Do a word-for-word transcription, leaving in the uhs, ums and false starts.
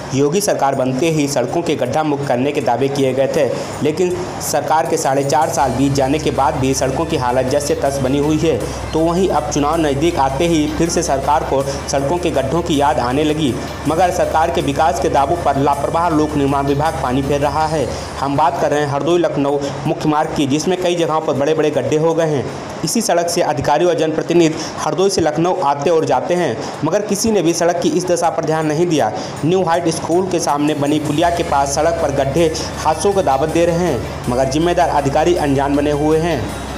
योगी सरकार बनते ही सड़कों के गड्ढा मुक्त करने के दावे किए गए थे, लेकिन सरकार के साढ़े चार साल बीत जाने के बाद भी सड़कों की हालत जस से तस बनी हुई है। तो वहीं अब चुनाव नज़दीक आते ही फिर से सरकार को सड़कों के गड्ढों की याद आने लगी, मगर सरकार के विकास के दावों पर लापरवाह लोक निर्माण विभाग पानी फेर रहा है। हम बात कर रहे हैं हरदोई लखनऊ मुख्य मार्ग की, जिसमें कई जगहों पर बड़े बड़े गड्ढे हो गए हैं। इसी सड़क से अधिकारी और जनप्रतिनिधि हरदोई से लखनऊ आते और जाते हैं, मगर किसी ने भी सड़क की इस दशा पर ध्यान नहीं दिया। न्यू हाइट स्कूल के सामने बनी पुलिया के पास सड़क पर गड्ढे हादसों को दावत दे रहे हैं, मगर जिम्मेदार अधिकारी अनजान बने हुए हैं।